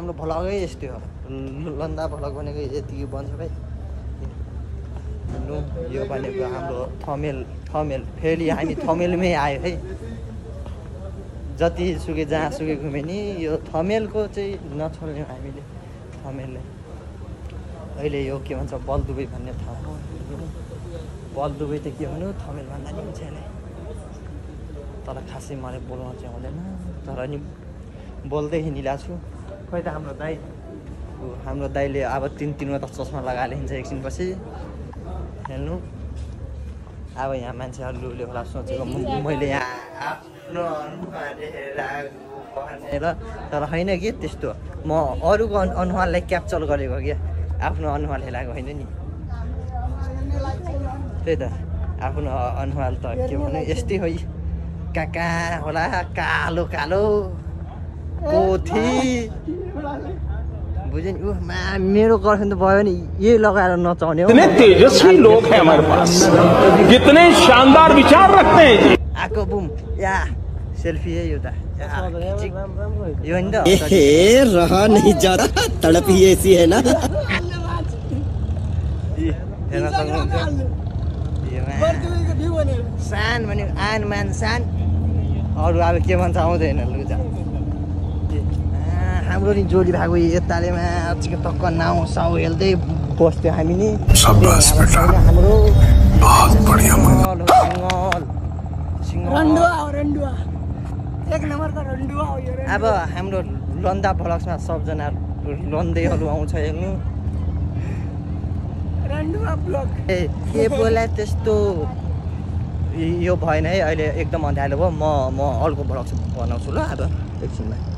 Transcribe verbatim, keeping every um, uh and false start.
हाम्रो भ्लगै यस्तै हो लन्दा भ्लग भनेको यतिकै बन्छ भाइ लु यो भनेको हाम्रो थमेल थमेल फेरि हामी थमेलमै आयो है जति सुके जहाँ सुके घुमे नि यो थमेलको चाहिँ नछोड्यौँ हामीले थमेललाई अहिले यो के भन्छ बलदुबई भन्ने ठाउँ बलदुबई त के भन्नु थमेल भन्दा नि हुन्छ यसलाई तर खासै मलाई बोल्न चाहिँ आउँदैन तर नि बोल्दै हिँडिरहेको छु खोइ त हाम्रो दाइ हाम्रो दाइले अब तिन तिनवटा चस्मा लगाएर हिँड्छ एकछिनपछि हेर्नु अब यहाँ मान्छेहरूले होला सोचेको मैले यहाँ आफ्नो अनुहार भनेर तर होइन कि त्यस्तो म अरूको अनुहारलाई क्याप्चर गरेको क्या आफ्नो अनुहार हेलाएको होइन नि त्यही त आफ्नो अनुहार त के भन्नु यस्तै हो कहाँ कहाँ होला कालो कालो पोथी बुझ्यो नि ऊ मा मेरो गर्लफ्रेन्ड त भयो नि यही लगाएर नचाउने हो कितने तेजस्वी लोग हैं हमारे पास कितने शानदार विचार रखते हैं आको बुम या सेल्फी है यो त यो नि त ए रहा नहीं जाता तड़प ही ऐसी है ना हेर्न सक्नुहुन्छ सान भन्यो आन मान सान अरू अब के भन्छ आउँदैन लु जा हाम्रो नि जोडी भएको यतालेमा टक्क नाउ साउ हेल्दै बस्थ्यो हामी नि हाम्रो अब हाम्रो लन्दा भ्लग्समा सबजना लन्दैहरू आउँछ हेर्नु ए के बोला त्यस्तो यो भएन है अहिले एकदम अँध्यारो भयो म म अर्को भ्लग बनाउँछु ल अब एकछिनमा